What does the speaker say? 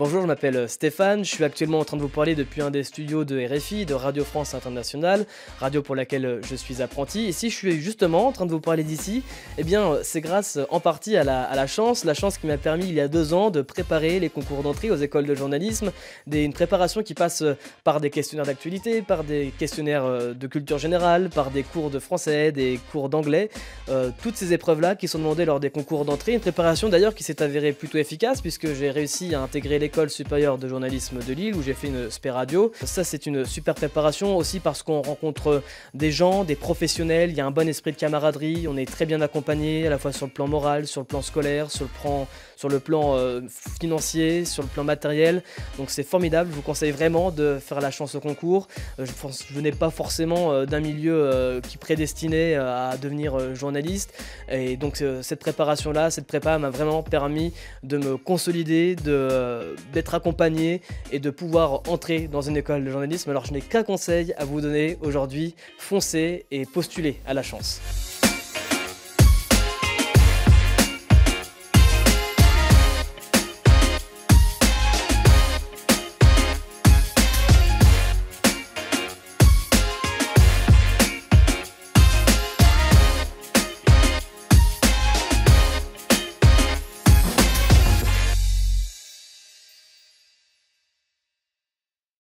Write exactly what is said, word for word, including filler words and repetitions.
Bonjour, je m'appelle Stéphane, je suis actuellement en train de vous parler depuis un des studios de R F I, de Radio France Internationale, radio pour laquelle je suis apprenti. Et si je suis justement en train de vous parler d'ici, eh bien c'est grâce en partie à la, à la chance, la chance qui m'a permis il y a deux ans de préparer les concours d'entrée aux écoles de journalisme, des, une préparation qui passe par des questionnaires d'actualité, par des questionnaires de culture générale, par des cours de français, des cours d'anglais, euh, toutes ces épreuves-là qui sont demandées lors des concours d'entrée, une préparation d'ailleurs qui s'est avérée plutôt efficace puisque j'ai réussi à intégrer l'école supérieure de journalisme de Lille où j'ai fait une spé radio. Ça c'est une super préparation aussi parce qu'on rencontre des gens, des professionnels, il y a un bon esprit de camaraderie, on est très bien accompagné à la fois sur le plan moral, sur le plan scolaire, sur le plan, sur le plan euh, financier, sur le plan matériel. Donc c'est formidable, je vous conseille vraiment de faire la chance au concours. Euh, je pense, je venais pas forcément euh, d'un milieu euh, qui prédestinait à devenir euh, journaliste et donc euh, cette préparation là, cette prépa m'a vraiment permis de me consolider, de d'être accompagné et de pouvoir entrer dans une école de journalisme. Alors je n'ai qu'un conseil à vous donner aujourd'hui, foncez et postulez à la chance.